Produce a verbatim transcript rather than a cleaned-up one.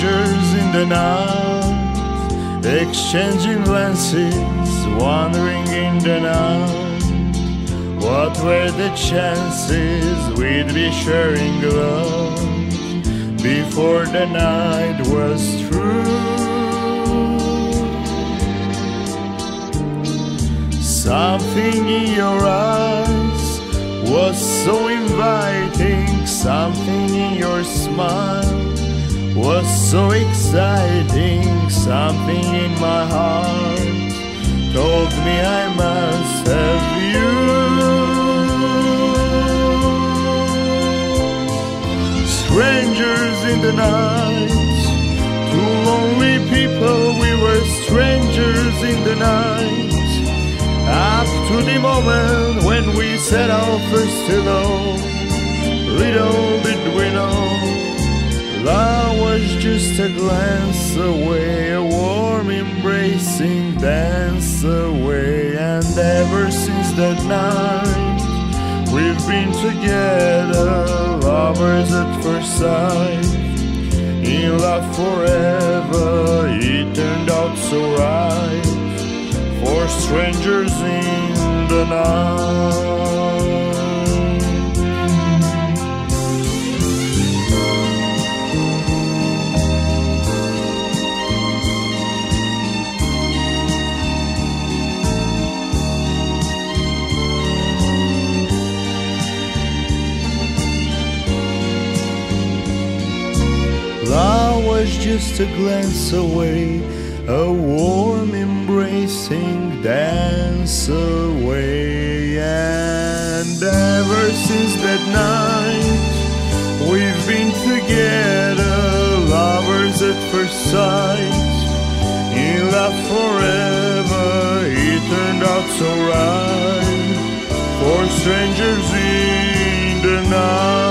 Strangers in the night, exchanging glances, wandering in the night. What were the chances we'd be sharing love before the night was through? Something in your eyes was so inviting, something in your smile was so exciting, something in my heart told me I must have you. Strangers in the night, two lonely people, we were strangers in the night. Up to the moment when we said our first hello, little did we know love was just a glance away, a warm embracing dance away. And ever since that night we've been together, lovers at first sight, in love forever. It turned out so right for strangers in the night. Love was just a glance away, a warm embracing dance away. And ever since that night we've been together, lovers at first sight, in love forever. It turned out so right for strangers in the night.